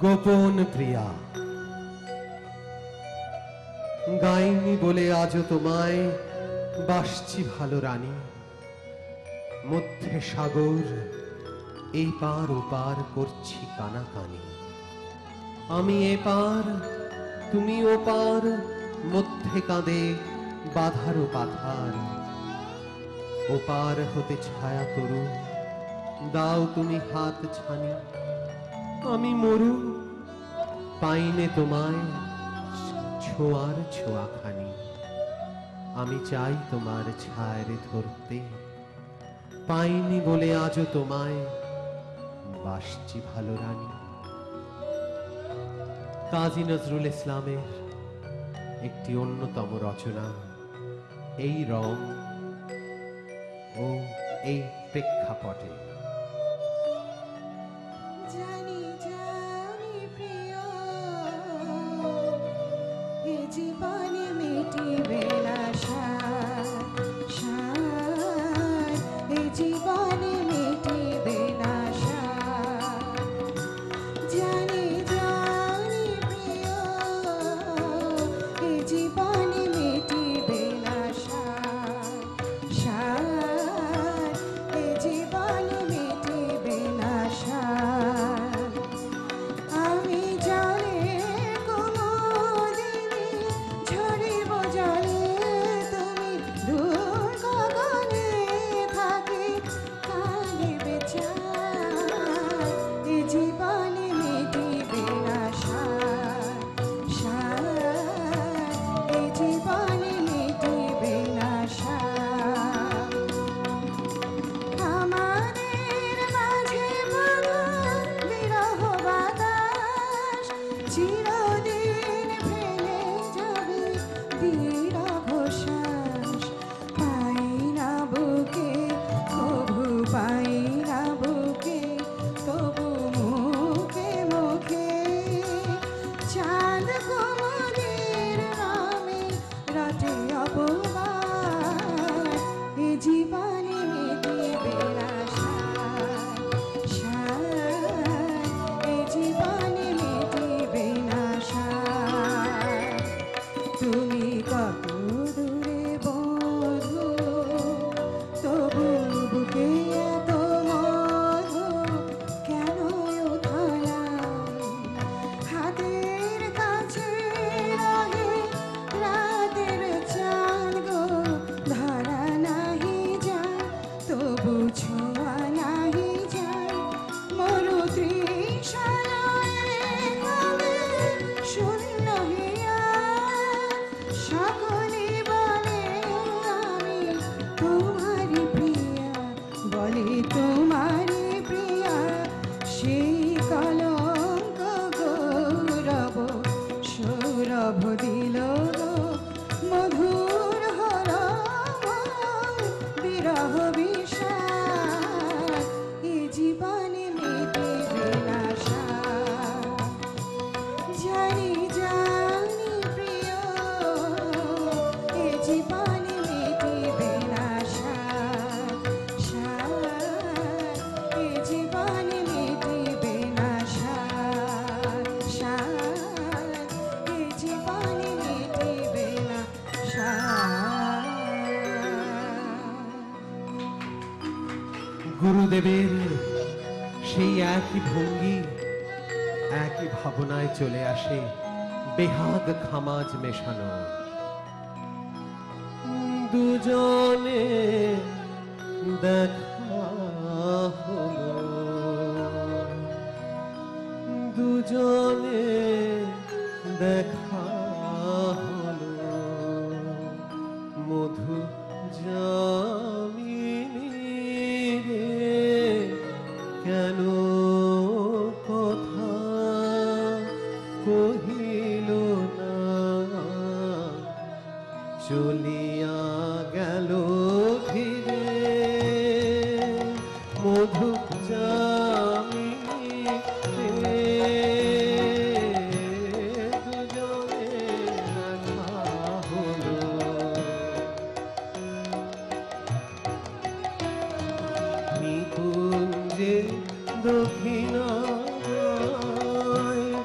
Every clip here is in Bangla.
গোপন প্রিয়া, গাইনি বলে আজও তোমায় বাসছি ভালো রানী। মধ্যে সাগর এই পার ওপার করছি কানাকানি। আমি এপার তুমি ওপার, মধ্যে কাঁদে বাধারও পাথার। ওপার হতে ছায়া করু, দাও তুমি হাত ছানি। আমি মরু, পাইনে তোমায় ছোঁয়ার ছোঁয়াখানি। আমি চাই তোমার ছায়ার ধরতে, পাইনি বলে আজও তোমায় বাসছি ভালো রানী। কাজী নজরুল ইসলামের একটি অন্যতম রচনা এই রং ও এই প্রেক্ষাপটে। জানি জানি প্রিয়, এ জীবনে মিটিবে না সার, এ জীবনে মিটিবে না সার। জানি জানি প্রিয়, এ জীবনে মিটিবে না সার, এ জীবনে মিটিবে না সার। আমি জলে কুমুদিনী ঝরিব জলে, তুমি দূর গগনে থাকি কাঁদিবে চাঁদ। এ জীবনে মিটিবে না সার, এ জীবনে মিটিবে না সার। আমাদের মাঝে বাঁধা বিরহ বাতাস, চিরদিন ফেলে যাবে বিরহ শ্বাস। পাই না বুকে কভু, পাই না বুকে তবু মুখে মুখে চাঁদ কুমুদের নামে রটে অপমান। এ জীবনে মিটিবে না সার, এ জীবনে মিটিবে না সার। তুমি কত দূরে বধূ, তবু বুকে এত মধু কেন উথালাম। হাতের কাছে রহে রাতের চাঁদ গো, ধরা নাহি যায় তবু ছোঁয়া নাহি যায়। মরু তৃষালয়ে কবে শূন্য হিয়া, সকলে বলে আমি তোমারি প্রিয়া, বলে তোমারি প্রিয়া। সেই কলঙ্ক গৌরব সৌরভ দিল গো, মধুর হরম বিরহ বিষাদ। এ জীবনে মিটিবে না সার। জানি জানি প্রিয়, এ জীবনে মিটিবে না সার, এ জীবনে মিটিবে না সার, এ জীবনে মিটিবে না সার। গুরুদেবের সেই একই ভঙ্গি, একই ভাবনায় চলে আসে বেহাগ খামাজ মেশানো। দুজনে দেখা হলো, দুজনে দেখা হলো, মধু যামিনী রে কেন কথা কহিল না। চলিয়া গেল ধীরে মধু যামিনী রে, দুজনে দেখা হলো। নিকুঞ্জে দক্ষিণায়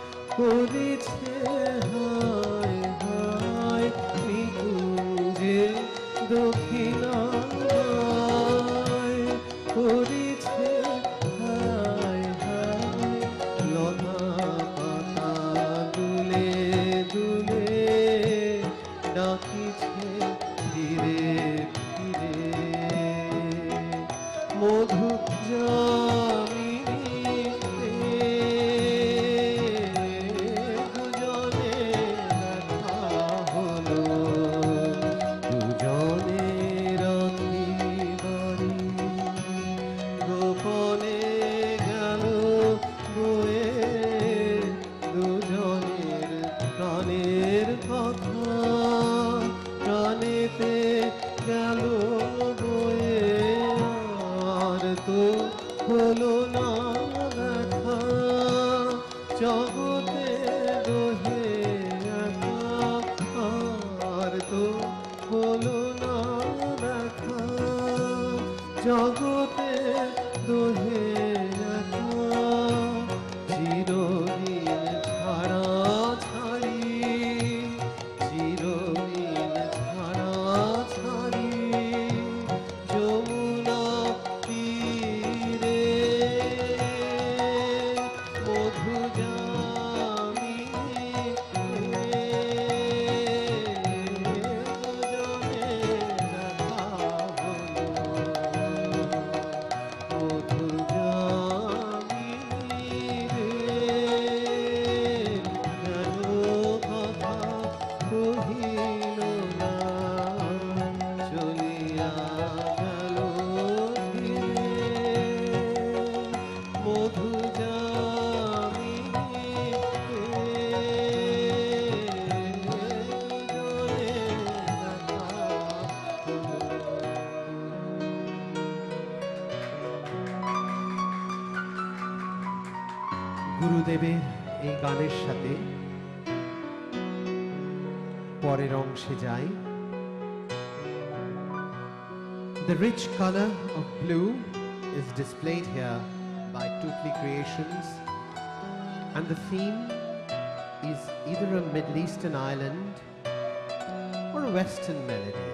মধু যামিনী দুজনে দেখা হলো, দুজনের অধিবারী গোপনে গেল বয়ে, দুজনের প্রাণের কথা প্রাণেতে গেল বয়ে, আর তো হলো না দেখা জগতে দোহে একা, আর তো হলো না দেখা জগতে দোহে একা, চিরদিন ছাড়া ছাড়ি, চিরদিন ছাড়া ছাড়ি যমুনা তীরে মধু যামিনী দুজনে দেখা হলো, মধু যামিনী কেন কথা কহিল না, চলিয়া গেল ধীরে, মধু যামিনী দুজনে দেখা হলো। গুরুদেবের এই গানের সাথে পরের অংশে যাই। The rich color of blue is displayed here by Tufli Creations, and the theme is either a Middle Eastern island or a Western melody.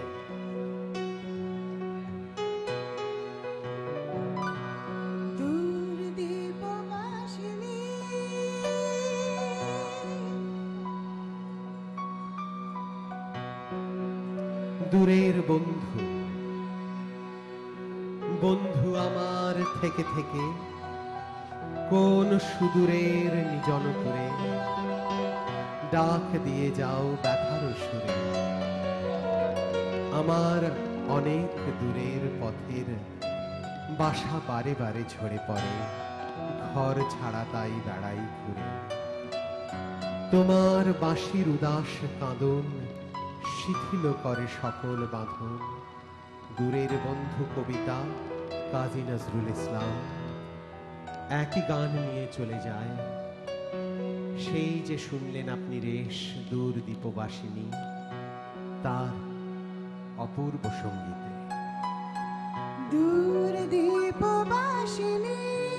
দূর দীপবাসিনী দূরের বন্ধু, বন্ধু আমার থেকে থেকে কোন সুদূরের নিজনপুরে ডাক দিয়ে যাও ব্যথার সুরে, আমার অনেক দূরের পথের বাসা বারে বারে ঝরে পড়ে, ঘর ছাড়া তাই বেড়াই ঘুরে, তোমার বাঁশির উদাস কাঁদন শিথিল করে সকল বাঁধন। দূরের বন্ধু কবিতা কাজী নজরুল ইসলাম একই গান নিয়ে চলে যায়। সেই যে শুনলেন আপনি রেশ দূর দীপবাসিনী, তার অপূর্ব সঙ্গীতে। দূর দীপবাসিনী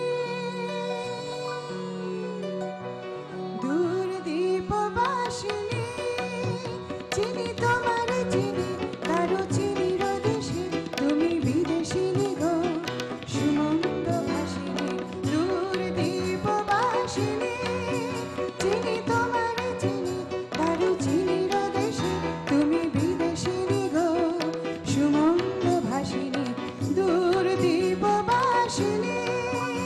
দূর দীপবাসিনী চিনি তোমার চিনি কারো চিনি রদেশে তুমি বিদেশিনী গো সুমন্ত ভাসিনী দূর দীপবাসিনী চিনি তোমার চিনি কারো চিনি রদেশে তুমি বিদেশিনী গো সুমন্ত ভাসিনী দূর দীপবাসিনী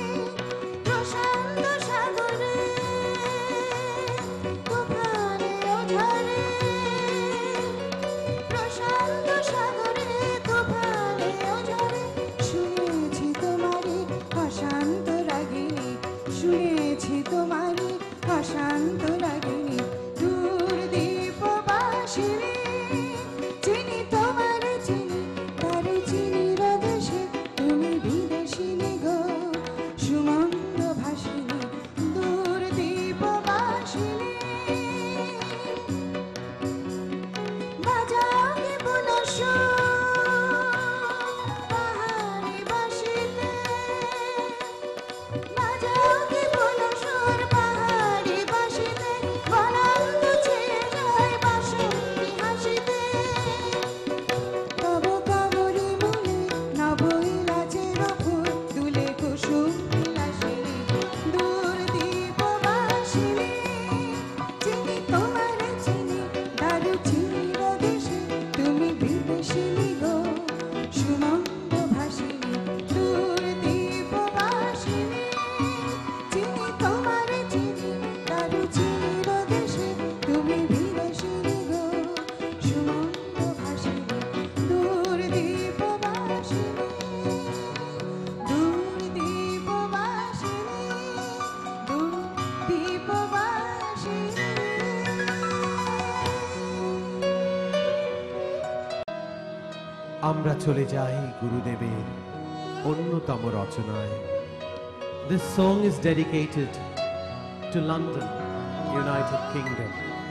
আমরা চলে যাই গুরুদেবের অন্যতম রচনায়। This song is dedicated to London, United Kingdom.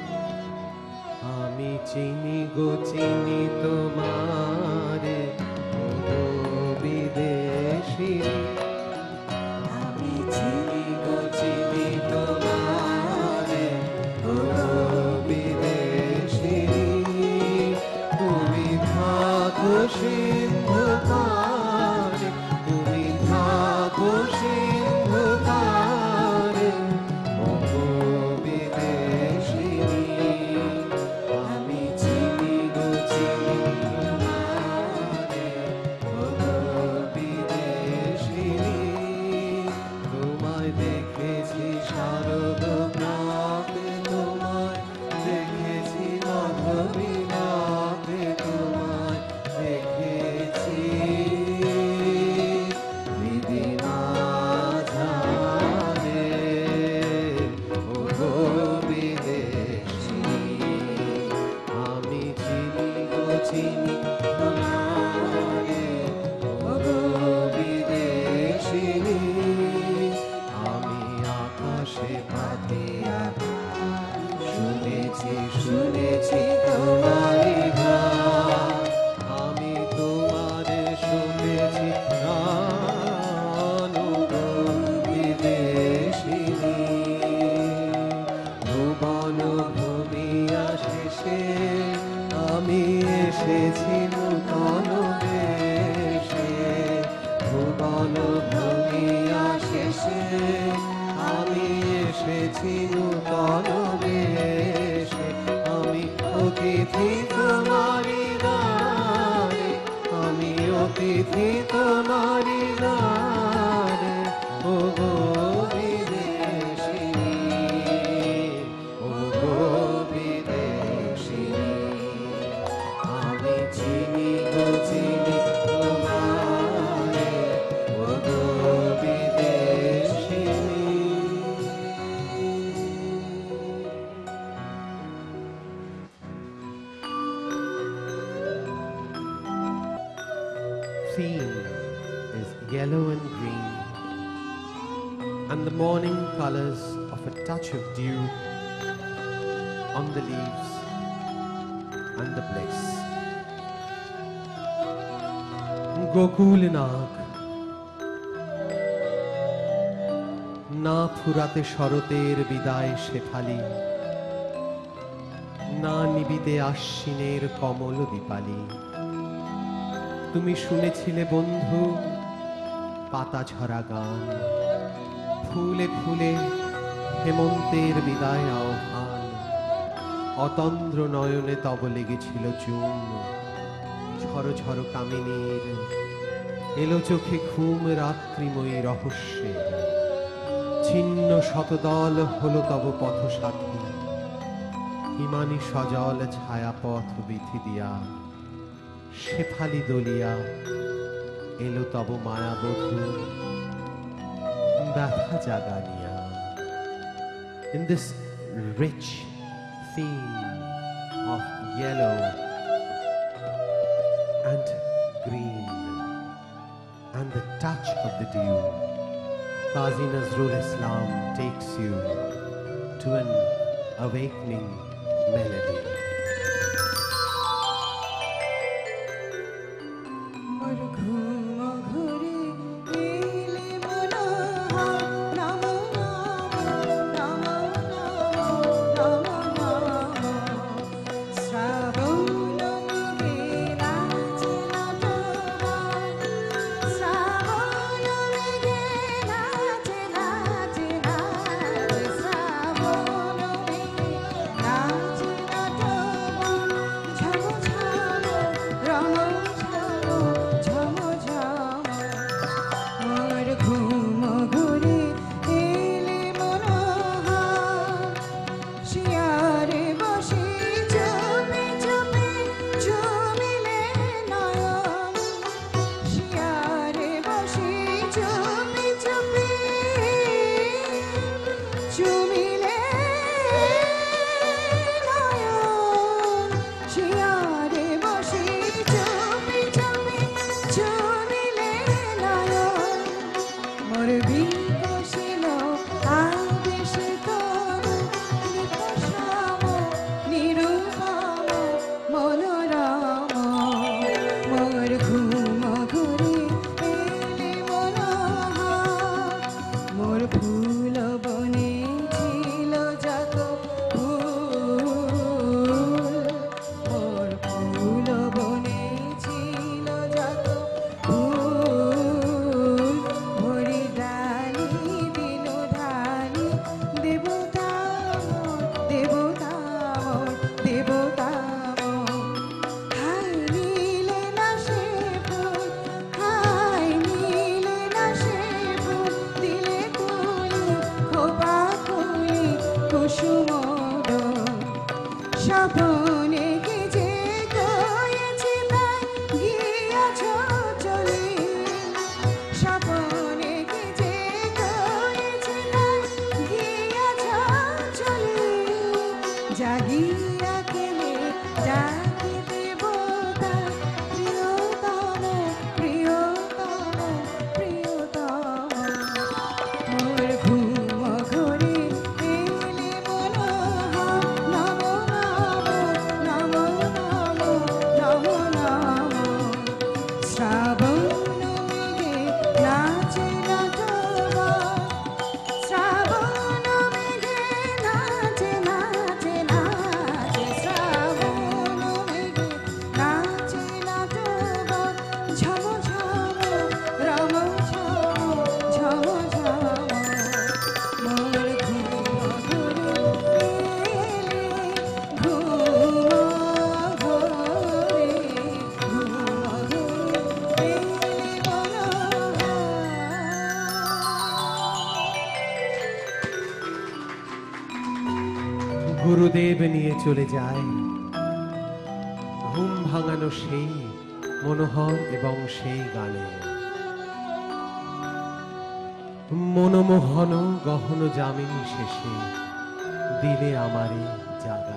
আমি চিনি গো চিনি তোমারে ও গো বিদেশিনী, আমি চিনি গো চিনি তোমারে ও গো বিদেশিনী, তুমি থাকো সিন্ধু পারে, তুমি থাকো সিন্ধু পারে ও গো বিদেশিনী, আমি চিনি গো চিনি তোমারে ও গো বিদেশিনী, তোমায় দেখেছি শারদ প্রাতে, তোমায় দেখেছি মাধবী রাতে, তোমায় দেখেছি দিদি মাঝারে ও গো বিদেশিনী, আমি চিনি গো চিনি তোমারে ও গো বিদেশিনী, আমি আকাশে পাতিয়া শুনেছি শুনেছি তোমারি গান, আমি তোমার শুনেছি গান ও গো বিদেশিনী, ভুবন ভূমিয়া শেষে আমি এসেছি নূতন বেশে, ভুবন ভূমিয়া শেষে আমি এসেছি নূতন বেশে, আমি অতিথি তোমারি দ্বারে, আমি অতিথি তোমারি দ্বারে ও গো বিদেশিনী, ও গো বিদেশিনী, আমি চিনি গো চিনি তোমারে ও গো বিদেশিনী। Theme is yellow and green, and the morning colors of a touch of dew on the leaves and the bliss. Gokul নাগ, না ফুরাতে শরতের বিদায় শেফালি, না নিবিতে আশ্বিনের কমল দীপালি, তুমি শুনেছিলে বন্ধু পাতা ঝরা গান, ফুলে ফুলে হেমন্তের বিদায় আহ্বান, অতন্দ্র নয়নে তব লেগেছিল চুম, ঝড় ঝড় কামিনীর এলো চোখে ঘুম রাত্রিময়ী রহস্যে, ছিন্ন শতদল হলো তব পথ সাথী, হিমানি সজল ছায়াপথ বিধি দিয়া, শেফালি দলিয়া এলো তব মায়াবধূ ব্যথা জাগানিয়া। In this rich theme of yellow and green and the touch of the dew, Qazi Nazrul Islam takes you to an awakening melody. মোর ঘুম ঘুরে এলে মনোহর, নমো নমো নমো নমো নমো নমো, শ্রাবণ মেঘে নাচে নটবর, শ্রাবণ মেঘে নাচে নাচে নাচে, শ্রাবণ মেঘে নাচে নটবর, ঝমো ঝমো রমো ঝমো ঝমো ঝমো, মোর ঘুম ঘুরে এলে মনোহর, শিয়ারে বসে চুপে চুপে চুমিলে নয়ন, শিয়ারে বসে চুপে চুপে চুমিলে নয়ন, শিয়ারে বসে চুপে চুপে মোর বিকশিল আবেশ তনু বিকশাম নিরূপম মনোরম মোর ঘুম ঘুরে এলে মনোহর মোর ফুল বনে ছিল যত ফুল মোর ফুল বনে ছিল যত ফুল ভরি ডালি বিনোধানি দেবতা মোর দেবতা মোর দেবতা মোর হাই নীলে না সে ফুল হাই নীলে না সে ফুল দিলে কুলি খোপা কুলি কুসুমদ স্বপনে কি যে গয়েছে তাই গিয়াছ চলে স্বপনে কি যে গয়েছে তাই গিয়াছ চলে জাগিয়া কেলে ডাকি দেবতা প্রিয়তম প্রিয়তম প্রিয়তম মোর ঘুম ঘরে এলে মনোহর নম নম নম নম নম শ্রাবণ মেঘে নাচে নাটবর শ্রাবণ মেঘে নাচে নাচে নাচে শ্রাবণ মেঘে নাচে নাটবর ঝম ঝম রম ঝম ঝম ঝম মোর ঘুম ঘুরে এলে ঘুম ঘুরে এলে মনোহর গুরুদেব নিয়ে চলে যায় ঘুম ভাঙানো সেই মনোহর এবং সেই গানে মনমোহন গহন জামিনী শেষে দিলে আমারে জাগা